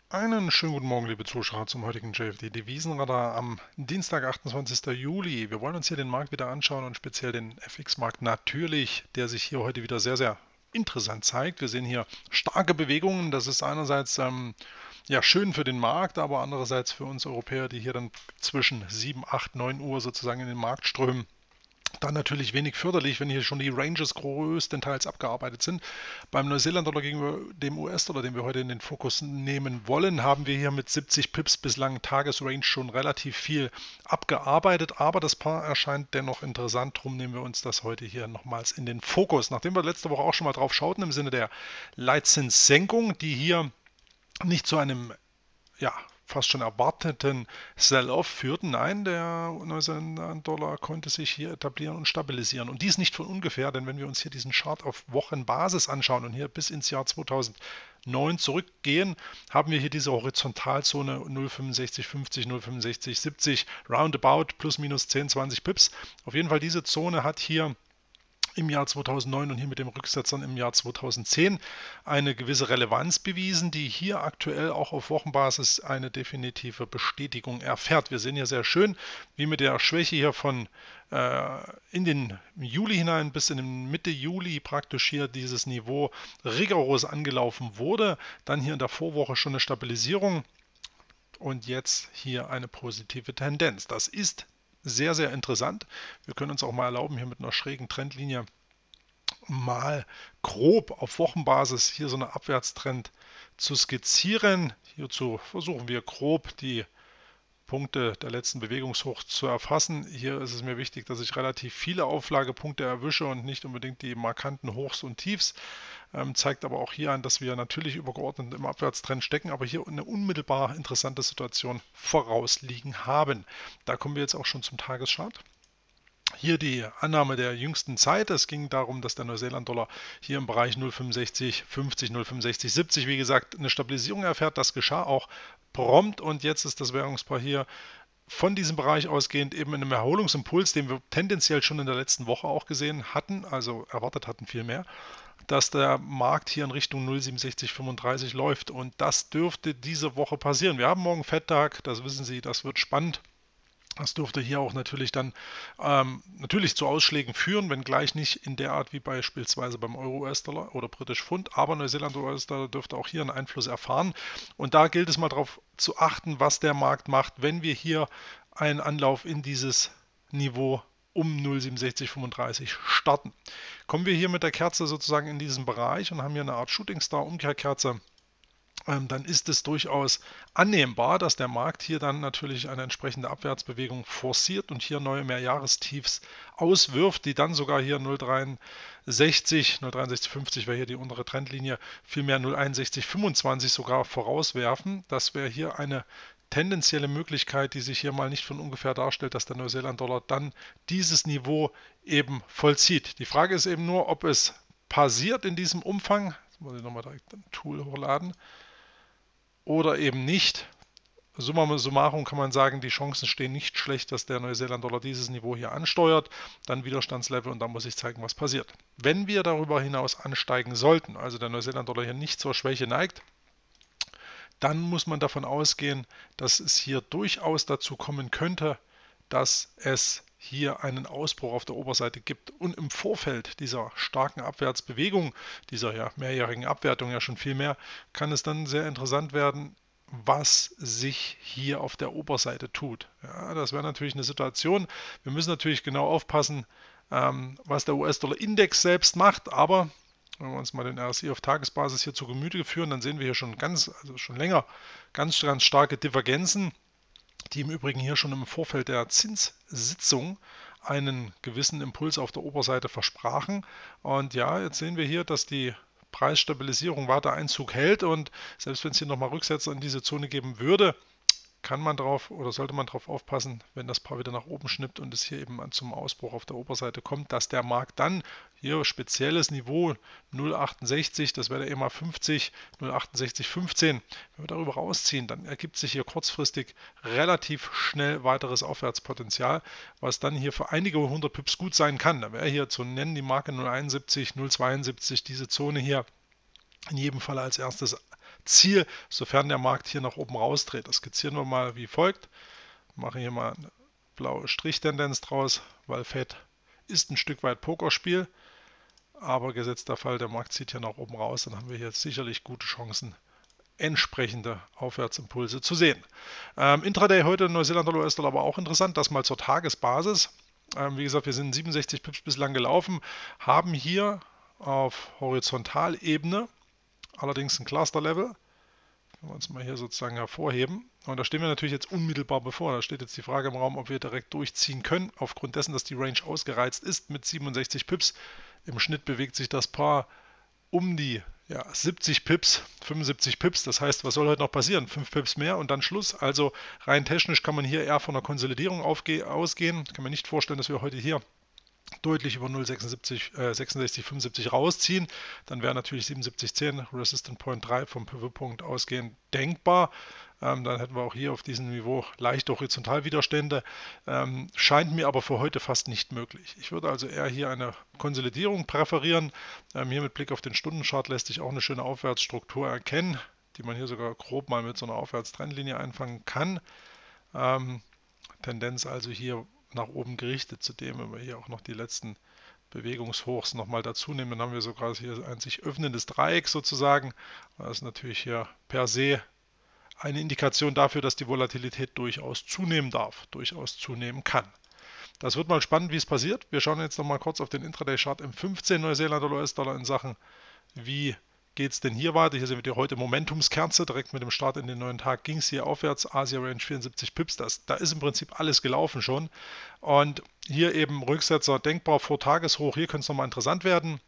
Einen schönen guten Morgen, liebe Zuschauer, zum heutigen JFD Devisenradar am Dienstag, 28. Juli. Wir wollen uns hier den Markt wieder anschauen und speziell den FX-Markt natürlich, der sich hier heute wieder sehr, sehr interessant zeigt. Wir sehen hier starke Bewegungen. Das ist einerseits ja, schön für den Markt, aber andererseits für uns Europäer, die hier dann zwischen 7, 8, 9 Uhr sozusagen in den Markt strömen. Dann natürlich wenig förderlich, wenn hier schon die Ranges größtenteils abgearbeitet sind. Beim Neuseeland-Dollar gegenüber dem US-Dollar, den wir heute in den Fokus nehmen wollen, haben wir hier mit 70 Pips bislang Tagesrange schon relativ viel abgearbeitet, aber das Paar erscheint dennoch interessant. Darum nehmen wir uns das heute hier nochmals in den Fokus. Nachdem wir letzte Woche auch schon mal drauf schauten im Sinne der Leitzinssenkung, die hier nicht zu einem ja, fast schon erwarteten Sell-off führten. Nein, der Neuseeland-Dollar konnte sich hier etablieren und stabilisieren. Und dies nicht von ungefähr, denn wenn wir uns hier diesen Chart auf Wochenbasis anschauen und hier bis ins Jahr 2009 zurückgehen, haben wir hier diese Horizontalzone 0,6550, 0,6570, roundabout plus minus 10, 20 Pips. Auf jeden Fall diese Zone hat hier im Jahr 2009 und hier mit dem Rücksetzern im Jahr 2010 eine gewisse Relevanz bewiesen, die hier aktuell auch auf Wochenbasis eine definitive Bestätigung erfährt. Wir sehen hier sehr schön, wie mit der Schwäche hier von in den Juli hinein bis in den Mitte Juli praktisch hier dieses Niveau rigoros angelaufen wurde. Dann hier in der Vorwoche schon eine Stabilisierung und jetzt hier eine positive Tendenz. Das ist sehr, sehr interessant. Wir können uns auch mal erlauben, hier mit einer schrägen Trendlinie mal grob auf Wochenbasis hier so eine Abwärtstrend zu skizzieren. Hierzu versuchen wir grob die Punkte der letzten Bewegungshoch zu erfassen. Hier ist es mir wichtig, dass ich relativ viele Auflagepunkte erwische und nicht unbedingt die markanten Hochs und Tiefs. Zeigt aber auch hier an, dass wir natürlich übergeordnet im Abwärtstrend stecken, aber hier eine unmittelbar interessante Situation vorausliegen haben. Da kommen wir jetzt auch schon zum Tageschart. Hier die Annahme der jüngsten Zeit. Es ging darum, dass der Neuseeland-Dollar hier im Bereich 0,6550, 0,6570, wie gesagt, eine Stabilisierung erfährt. Das geschah auch prompt und jetzt ist das Währungspaar hier von diesem Bereich ausgehend eben in einem Erholungsimpuls, den wir tendenziell schon in der letzten Woche auch gesehen hatten, also erwartet hatten vielmehr, dass der Markt hier in Richtung 0,6735 läuft und das dürfte diese Woche passieren. Wir haben morgen Fetttag, das wissen Sie, das wird spannend. Das dürfte hier auch natürlich dann natürlich zu Ausschlägen führen, wenngleich nicht in der Art wie beispielsweise beim Euro-US-Dollar oder British Pfund, aber Neuseeland-US-Dollar dürfte auch hier einen Einfluss erfahren. Und da gilt es mal darauf zu achten, was der Markt macht, wenn wir hier einen Anlauf in dieses Niveau um 0,6735 starten. Kommen wir hier mit der Kerze sozusagen in diesen Bereich und haben hier eine Art Shooting Star Umkehrkerze, dann ist es durchaus annehmbar, dass der Markt hier dann natürlich eine entsprechende Abwärtsbewegung forciert und hier neue Mehrjahrestiefs auswirft, die dann sogar hier 0,63, 0,6350 wäre hier die untere Trendlinie, vielmehr 0,6125 sogar vorauswerfen. Das wäre hier eine tendenzielle Möglichkeit, die sich hier mal nicht von ungefähr darstellt, dass der Neuseeland-Dollar dann dieses Niveau eben vollzieht. Die Frage ist eben nur, ob es passiert in diesem Umfang. Jetzt muss ich nochmal direkt ein Tool hochladen oder eben nicht. Summa summarum kann man sagen, die Chancen stehen nicht schlecht, dass der Neuseeland-Dollar dieses Niveau hier ansteuert, dann Widerstandslevel und dann muss ich zeigen, was passiert. Wenn wir darüber hinaus ansteigen sollten, also der Neuseeland-Dollar hier nicht zur Schwäche neigt, dann muss man davon ausgehen, dass es hier durchaus dazu kommen könnte, dass es hier einen Ausbruch auf der Oberseite gibt und im Vorfeld dieser starken Abwärtsbewegung, dieser ja mehrjährigen Abwertung ja schon viel mehr, kann es dann sehr interessant werden, was sich hier auf der Oberseite tut. Ja, das wäre natürlich eine Situation. Wir müssen natürlich genau aufpassen, was der US-Dollar-Index selbst macht, aber wenn wir uns mal den RSI auf Tagesbasis hier zu Gemüte führen, dann sehen wir hier schon also schon länger ganz starke Divergenzen, die im Übrigen hier schon im Vorfeld der Zinssitzung einen gewissen Impuls auf der Oberseite versprachen. Und ja, jetzt sehen wir hier, dass die Preisstabilisierung weiter Einzug hält und selbst wenn es hier nochmal Rücksetzer in diese Zone geben würde, kann man drauf oder sollte man darauf aufpassen, wenn das Paar wieder nach oben schnippt und es hier eben zum Ausbruch auf der Oberseite kommt, dass der Markt dann hier spezielles Niveau 0,68, das wäre der EMA 50, 0,6815, wenn wir darüber rausziehen, dann ergibt sich hier kurzfristig relativ schnell weiteres Aufwärtspotenzial, was dann hier für einige 100 Pips gut sein kann. Da wäre hier zu nennen die Marke 0,71, 0,72, diese Zone hier in jedem Fall als erstes Ziel, sofern der Markt hier nach oben rausdreht. Das skizzieren wir mal wie folgt. Machen hier mal eine blaue Strichtendenz draus, weil Fed ist ein Stück weit Pokerspiel, aber gesetzt der Fall, der Markt zieht hier nach oben raus, dann haben wir hier sicherlich gute Chancen, entsprechende Aufwärtsimpulse zu sehen. Intraday heute Neuseeländer US-Dollar, aber auch interessant, das mal zur Tagesbasis. Wie gesagt, wir sind 67 Pips bislang gelaufen, haben hier auf Horizontalebene allerdings ein Cluster-Level. Können wir uns mal hier sozusagen hervorheben. Und da stehen wir natürlich jetzt unmittelbar bevor. Da steht jetzt die Frage im Raum, ob wir direkt durchziehen können, aufgrund dessen, dass die Range ausgereizt ist mit 67 Pips. Im Schnitt bewegt sich das Paar um die 70 Pips, 75 Pips. Das heißt, was soll heute noch passieren? 5 Pips mehr und dann Schluss. Also rein technisch kann man hier eher von einer Konsolidierung ausgehen. Ich kann mir nicht vorstellen, dass wir heute hier deutlich über 0,66, 66, 75 rausziehen. Dann wäre natürlich 77,10 Resistant Point 3 vom Pivot-Punkt ausgehend denkbar. Dann hätten wir auch hier auf diesem Niveau leichte Horizontalwiderstände. Scheint mir aber für heute fast nicht möglich. Ich würde also eher hier eine Konsolidierung präferieren. Hier mit Blick auf den Stundenchart lässt sich auch eine schöne Aufwärtsstruktur erkennen, die man hier sogar grob mal mit so einer Aufwärtstrendlinie einfangen kann. Tendenz also hier nach oben gerichtet. Zudem, wenn wir hier auch noch die letzten Bewegungshochs nochmal dazu nehmen, dann haben wir sogar hier ein sich öffnendes Dreieck sozusagen. Das ist natürlich hier per se eine Indikation dafür, dass die Volatilität durchaus zunehmen darf, durchaus zunehmen kann. Das wird mal spannend, wie es passiert. Wir schauen jetzt nochmal kurz auf den Intraday-Chart M15 Neuseeländer US-Dollar in Sachen, wie geht es denn hier weiter? Hier sehen wir heute Momentumskerze. Direkt mit dem Start in den neuen Tag ging es hier aufwärts. Asia Range 74 Pips. Da ist im Prinzip alles gelaufen schon. Und hier eben Rücksetzer denkbar vor Tageshoch. Hier könnte es nochmal interessant werden.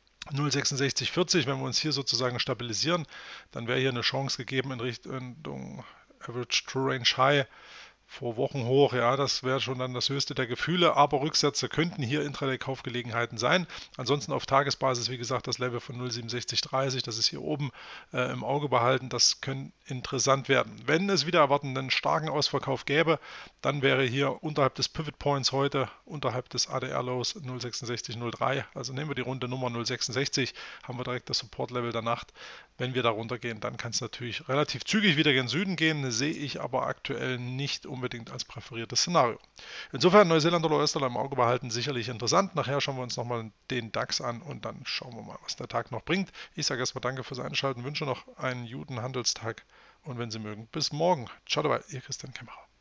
0,6640, wenn wir uns hier sozusagen stabilisieren, dann wäre hier eine Chance gegeben in Richtung Average True Range High vor Wochen hoch. Ja, das wäre schon dann das höchste der Gefühle, aber Rücksätze könnten hier Intraday-Kaufgelegenheiten sein. Ansonsten auf Tagesbasis, wie gesagt, das Level von 0,6730, das ist hier oben im Auge behalten, das könnte interessant werden. Wenn es wieder erwarten einen starken Ausverkauf gäbe, dann wäre hier unterhalb des Pivot Points heute, unterhalb des ADR-Lows 0,6603, also nehmen wir die runde Nummer 0,66, haben wir direkt das Support-Level der Nacht. Wenn wir da runtergehen, dann kann es natürlich relativ zügig wieder gen Süden gehen, sehe ich aber aktuell nicht unbedingt als präferiertes Szenario. Insofern Neuseeländer oder US-Dollar im Auge behalten, sicherlich interessant. Nachher schauen wir uns nochmal den DAX an und dann schauen wir mal, was der Tag noch bringt. Ich sage erstmal danke fürs Einschalten, wünsche noch einen guten Handelstag und wenn Sie mögen, bis morgen. Ciao dabei, Ihr Christian Kämmerer.